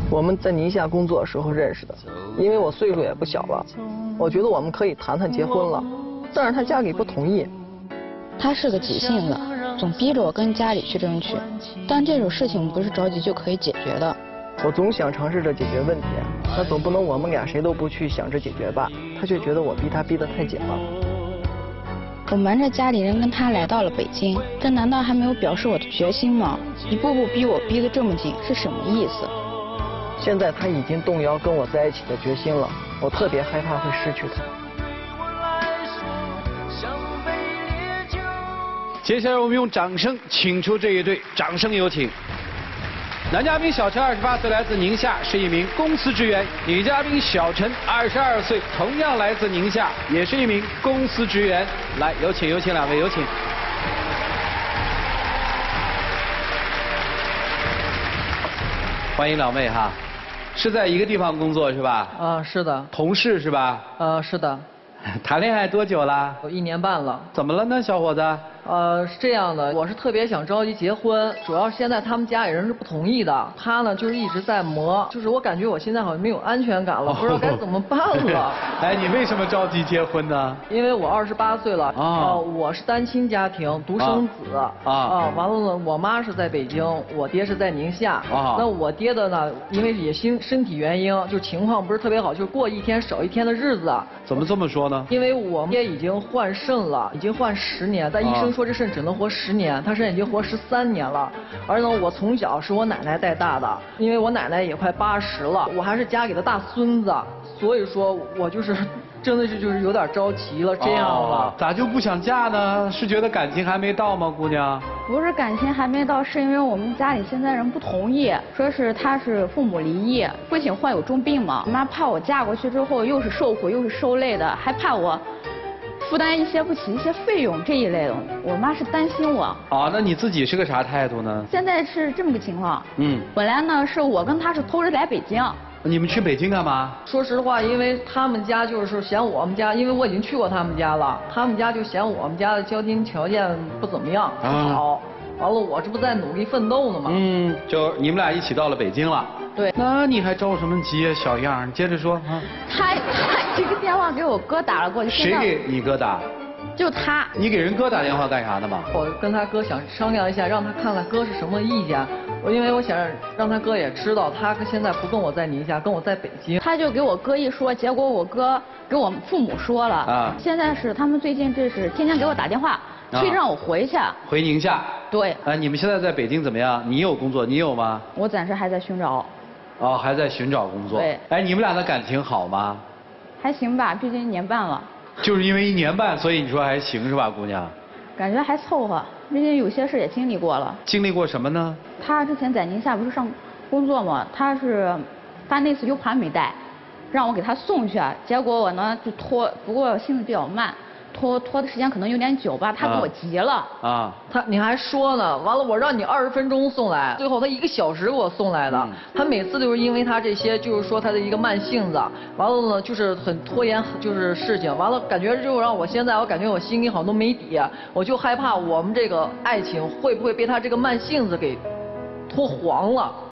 我们在宁夏工作的时候认识的，因为我岁数也不小了，我觉得我们可以谈谈结婚了，但是他家里不同意。 他是个急性子，总逼着我跟家里去争取，但这种事情不是着急就可以解决的。 我总想尝试着解决问题，那总不能我们俩谁都不去想着解决吧？他却觉得我逼他逼得太紧了。 我瞒着家里人跟他来到了北京，这难道还没有表示我的决心吗？一步步逼我逼得这么紧，是什么意思？ 现在他已经动摇跟我在一起的决心了，我特别害怕会失去他。 接下来我们用掌声请出这一对，掌声有请。男嘉宾小陈28岁，来自宁夏，是一名公司职员；女嘉宾小陈22岁，同样来自宁夏，也是一名公司职员。来，有请两位，有请。欢迎两位哈，是在一个地方工作是吧？ 是的。 同事是吧？ 是的。 谈恋爱多久了 ？1年半了。 怎么了呢，小伙子？ 是这样的，我是特别想着急结婚，主要是现在他们家里人是不同意的。他呢就是一直在磨，就是我感觉我现在好像没有安全感了，不知道该怎么办了。 哎，你为什么着急结婚呢？ 因为我28岁了，我是单亲家庭，独生子完了呢，我妈是在北京，我爹是在宁夏。那我爹的呢，因为也身体原因，就情况不是特别好，就过一天少一天的日子。 怎么这么说呢？ 因为我爹已经患肾了，已经患10年，但医生说这肾只能活10年，他肾已经活13年了。而呢，我从小是我奶奶带大的，因为我奶奶也快80了，我还是家里的大孙子，所以说我就是真的是就是有点着急了，这样了。 咋就不想嫁呢？是觉得感情还没到吗，姑娘？ 不是感情还没到，是因为我们家里现在人不同意，说是他是父母离异，不仅患有重病嘛，我妈怕我嫁过去之后又是受苦又是受累的，还怕我负担不起一些费用这一类的，我妈是担心我。 那你自己是个啥态度呢？ 现在是这么个情况。本来呢是我跟他是偷着来北京。 你们去北京干嘛？ 说实话，因为他们家就是嫌我们家，因为我已经去过他们家了，他们家就嫌我们家的家庭条件不怎么样，不好。完了，我这不在努力奋斗呢吗？ 就你们俩一起到了北京了。 对。 那你还着什么急啊，小样？你接着说啊。 他这个电话给我哥打了过去。 谁给你哥打？ 就他。 你给人哥打电话干啥呢嘛？ 我跟他哥想商量一下，让他看看哥是什么意见。因为我想让他哥也知道，他现在不跟我在宁夏，跟我在北京。 他就给我哥一说，结果我哥给我父母说了。现在是他们最近这是天天给我打电话，催让我回去。 回宁夏。 对。 你们现在在北京怎么样？你有工作，你有吗？ 我暂时还在寻找。 还在寻找工作。 对。 你们俩的感情好吗？ 还行吧，毕竟1年半了。 就是因为1年半，所以你说还行是吧，姑娘？ 感觉还凑合，毕竟有些事也经历过了。 经历过什么呢？ 他之前在宁夏不是上工作吗？他那次 U 盘没带，让我给他送去，结果我呢就拖，不过性子比较慢。拖的时间可能有点久吧，他给我急了。 你还说呢，完了我让你20分钟送来，最后他1个小时给我送来的。他每次就是因为他这些，就是说他的一个慢性子，完了呢就是很拖延，就是事情，完了感觉就让我现在我感觉我心里好像都没底，我就害怕我们这个爱情会不会被他这个慢性子给拖黄了。